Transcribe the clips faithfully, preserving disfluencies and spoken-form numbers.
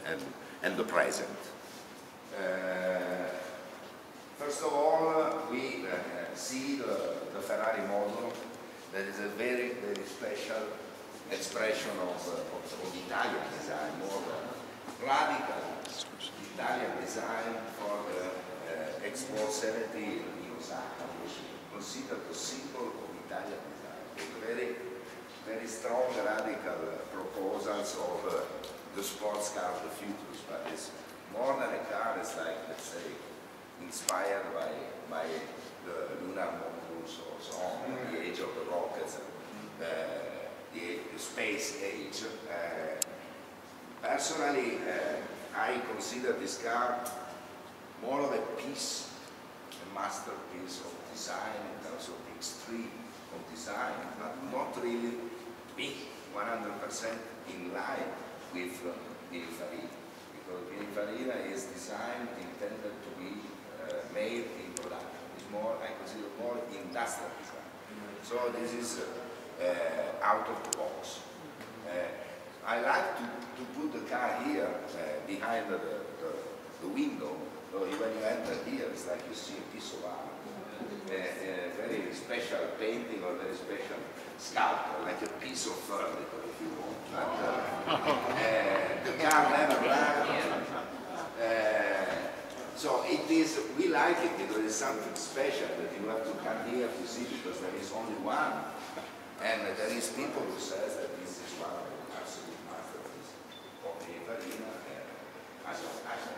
and, and the present. Uh, first of all, we uh, see the, the Ferrari model. That is a very, very special expression of, uh, of, of Italian design, more radical Italian design for the uh, Expo seventy in Osaka, which is considered the symbol of Italian design. With very, very strong radical uh, proposals of uh, the sports car of the future, but it's more than a car. It's like, let's say, inspired by by the lunar modules or so on, the age of the rockets, uh, the, the space age. Uh, personally, uh, I consider this car more of a piece, a masterpiece of design in terms of the extreme of design, but not really big, one hundred percent in line with uh, Pininfarina, because Pininfarina is designed intended to be uh, made in production. It's more, I consider more industrial design. So this is uh, uh, out of the box. Uh, I like to, to put the car here uh, behind the, the, the window. So when you enter here, it's like you see a piece of art. A, a very special painting or very special sculpture, like a piece of furniture, if you want. But, uh, uh, the car never ran. Uh, so it is, we like it because it's something special that you have to come here to see, because there is only one. And uh, there is people who says that this is one of the absolute masterpieces of Pininfarina. Uh, I don't, I don't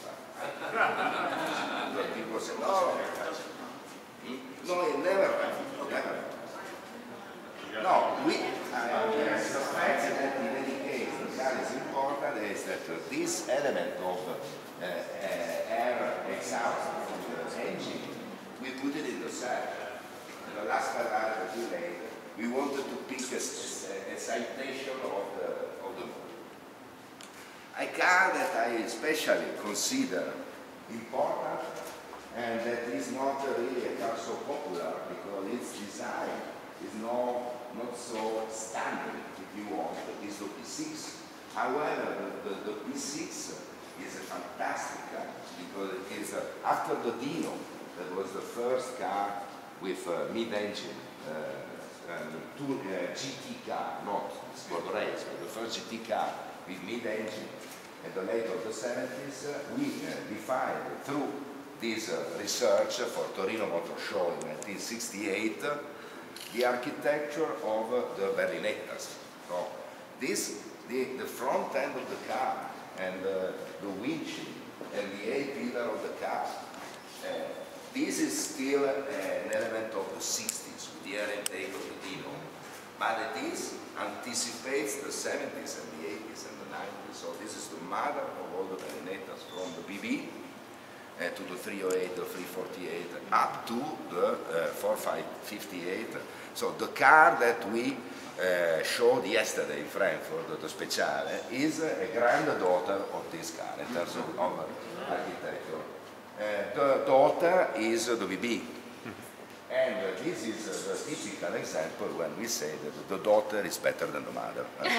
know. People say, no, no, it never happened. Never. No, we, uh, suspect that in any case, the car is important is that uh, this element of uh, uh, air exhaust from the engine, we put it in the cell. In the last Ferrari that we made, we wanted to pick a, a, a citation of the, of the motor. A car that I especially consider important, and that is not really a car so popular because its design is no, not so standard, if you want, is the P six. However, the, the, the P six is a fantastic car because it is, uh, after the Dino, that was the first car with uh, mid-engine, uh, um, two, uh, G T car, not for the race, but the first G T car with mid-engine at the late of the seventies, uh, we uh, defined through this uh, research for Torino Motor Show in nineteen sixty-eight uh, the architecture of uh, the Berlinettas. So this, the, the front end of the car and uh, the windshield and the A-pillar of the car, uh, this is still uh, an element of the sixties with the air intake of the Dino, but it is anticipates the seventies and the eighties and the nineties. So this is the mother of all the Berlinettas, from the B B uh, to the three oh eight, the three forty-eight, up to the uh, four fifty-eight. So the car that we uh, showed yesterday in Frankfurt, the Speciale, is a granddaughter of this car in terms of, of architecture. Uh, the daughter is uh, the B B. And uh, this is uh, the typical example when we say that the daughter is better than the mother.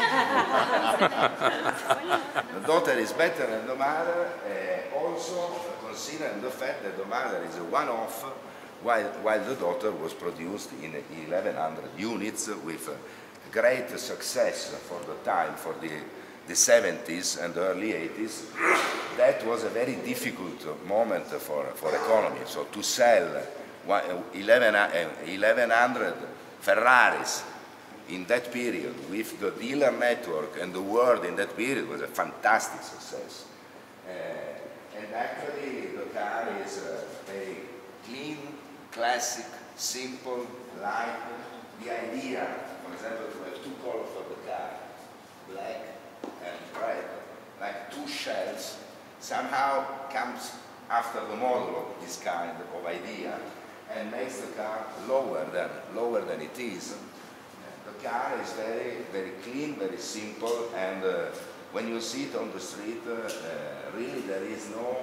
The daughter is better than the mother, uh, also considering the fact that the mother is a one-off, while, while the daughter was produced in eleven hundred units with uh, great success for the time, for the, the seventies and the early eighties. That was a very difficult moment for, for economy. So to sell eleven hundred Ferraris in that period with the dealer network and the world in that period was a fantastic success. Uh, and actually the car is uh, very clean, classic, simple, light. The idea, for example, to have two colors for the car, black and red, like two shells, somehow comes after the model of this kind of idea and makes the car lower than, lower than it is. The car is very, very clean, very simple, and uh, when you see it on the street, uh, uh, really there is no,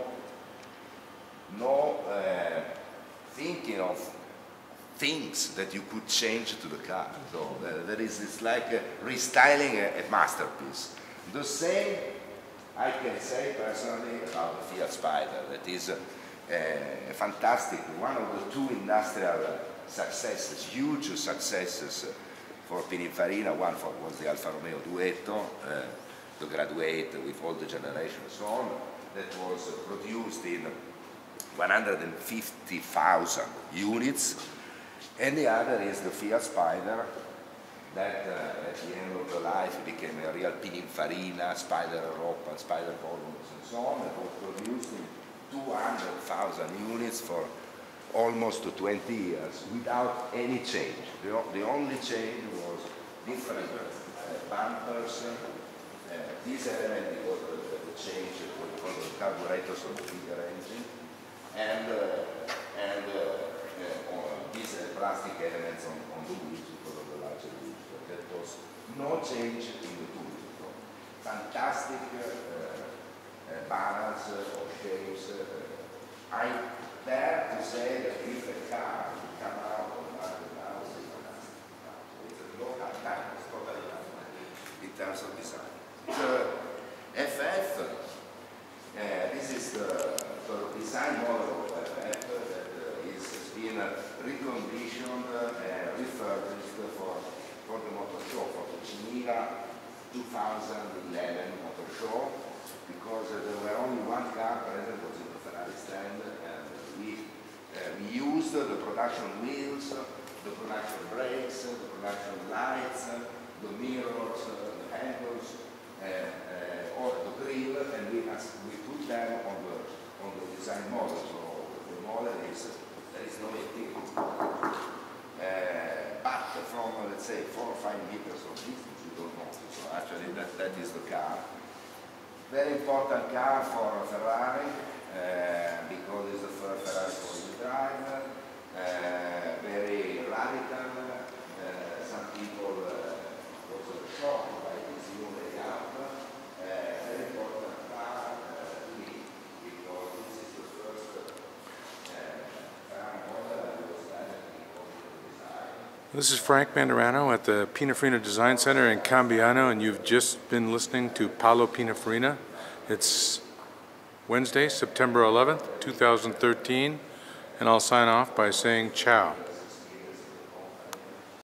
no uh, thinking of things that you could change to the car. So uh, there is, it's like uh, restyling a, a masterpiece. The same I can say personally about the Fiat Spider that is a, a fantastic, one of the two industrial successes, huge successes for Pininfarina. One for, was the Alfa Romeo Duetto, uh, the Graduate with all the generation and so on, that was produced in one hundred fifty thousand units, and the other is the Fiat Spider that uh, at the end of the life became a real Pininfarina, Spider Europa, Spider Volumes and so on, that was produced in two hundred thousand units for almost twenty years without any change. The, the only change was different uh, bumpers, uh, this element was the, the change for the carburetors of the bigger engine, and, uh, and uh, uh, these uh, plastic elements on, on the wheels because of the larger wheels. But there was no change in the tooling. So, fantastic uh, uh, balance uh, of shapes. Uh, I dare to say that if a car would come out of the market now, it's fantastic. It's a local car, it's totally different in terms of design. The F F, uh, this is the, the design model of F F that uh, is, has been uh, reconditioned and uh, refurbished for, for the motor show, for the Cinema two thousand eleven motor show, because uh, there were only one car present, was in the Ferrari stand, and we, uh, we used uh, the production wheels, the production brakes, the production lights, the mirrors, uh, the handles, uh, uh, or the grill, and we, we put them on the, on the design model. So the model is, there is no interior. Uh, but from, uh, let's say, four or five meters of distance, you don't notice. So actually, that, that is the car. Very important car for Ferrari, uh, because it's the first Ferrari four-wheel drive, uh, very radical. Uh, some people uh, also shocked by this new layout. Uh, very important car uh, to me, because this is the first uh, Ferrari model that was directly design. This is Frank Mandarano at the Pininfarina Design Center in Cambiano, and you've just been listening to Paolo Pininfarina. It's Wednesday, September eleventh, two thousand thirteen, and I'll sign off by saying ciao.